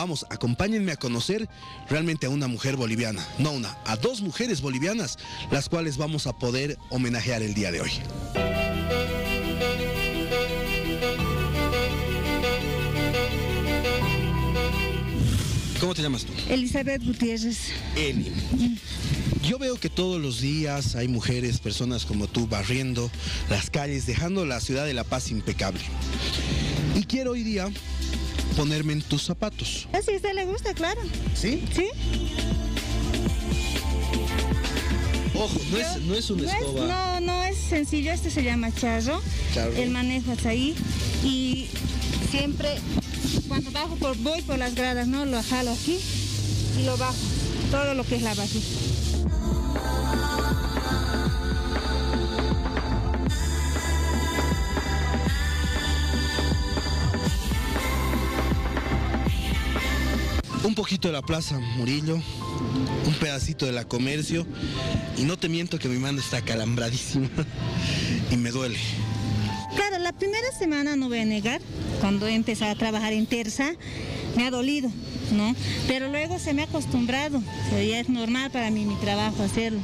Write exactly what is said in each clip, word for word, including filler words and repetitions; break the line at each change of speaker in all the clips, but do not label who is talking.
Vamos, acompáñenme a conocer realmente a una mujer boliviana, no una, a dos mujeres bolivianas, las cuales vamos a poder homenajear el día de hoy. ¿Cómo te llamas tú?
Elizabeth Gutiérrez.
Eli. Yo veo que todos los días hay mujeres, personas como tú, barriendo las calles, dejando la ciudad de La Paz impecable. Y quiero hoy día ponerme en tus zapatos.
Así a usted le gusta, claro.
¿Sí?
Sí.
Ojo, no,
Yo,
es, no es una
no
escoba.
Es, no, no es sencillo, este se llama charro.
Charro.
El manejo es ahí y siempre cuando bajo por, voy por las gradas, ¿no? Lo jalo aquí y lo bajo, todo lo que es la vasija.
Un poquito de la Plaza Murillo, un pedacito de la Comercio, y no te miento que mi mano está acalambradísima y me duele.
Claro, la primera semana no voy a negar, cuando he empezado a trabajar en Terza, me ha dolido, ¿no? Pero luego se me ha acostumbrado, o sea, ya es normal para mí mi trabajo hacerlo.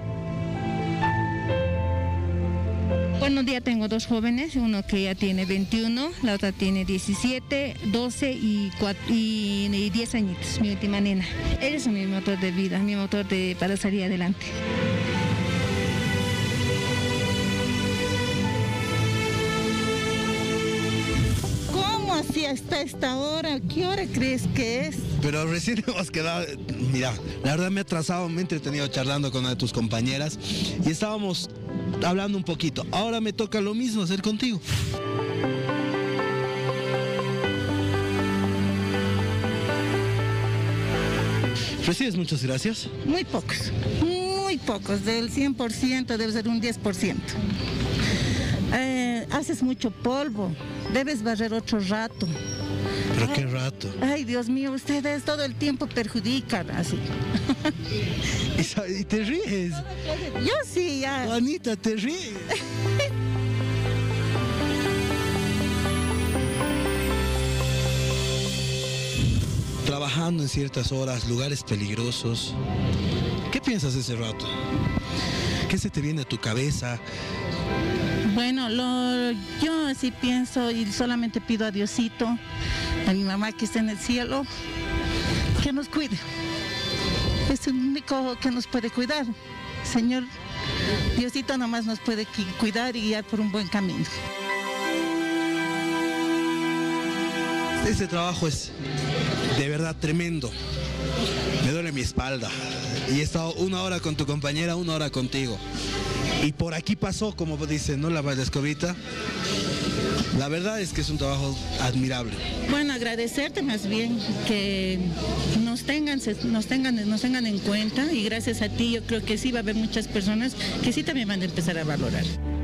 Bueno, un día tengo dos jóvenes, uno que ya tiene veintiuno, la otra tiene diecisiete, doce y, cuatro, y, y diez añitos, mi última nena. Ellos son mi motor de vida, mi motor de, para salir adelante.
¿Cómo así hasta esta hora? ¿Qué hora crees que es?
Pero recién hemos quedado, mira, la verdad me he atrasado, me he entretenido charlando con una de tus compañeras y estábamos hablando un poquito. Ahora me toca lo mismo hacer contigo. ¿Recibes muchas gracias?
Muy pocos, muy pocos. Del cien por ciento debe ser un diez por ciento. Eh, haces mucho polvo, debes barrer otro rato.
¿Pero
Ay,
qué rato?
Ay, Dios mío, ustedes todo el tiempo perjudican así.
Y, y te ríes.
Yo sí, ya.
Juanita, te ríes. Trabajando en ciertas horas, lugares peligrosos. ¿Qué piensas ese rato? ¿Qué se te viene a tu cabeza?
Bueno, lo, yo así pienso y solamente pido a Diosito, a mi mamá que está en el cielo, que nos cuide. Es el único que nos puede cuidar. Señor, Diosito nomás nos puede cuidar y guiar por un buen camino.
Este trabajo es de verdad tremendo. Me duele mi espalda. Y he estado una hora con tu compañera, una hora contigo. Y por aquí pasó, como dicen, ¿no? La escobita. La verdad es que es un trabajo admirable.
Bueno, agradecerte más bien que nos tengan, nos tengan, nos tengan en cuenta y gracias a ti yo creo que sí va a haber muchas personas que sí también van a empezar a valorar.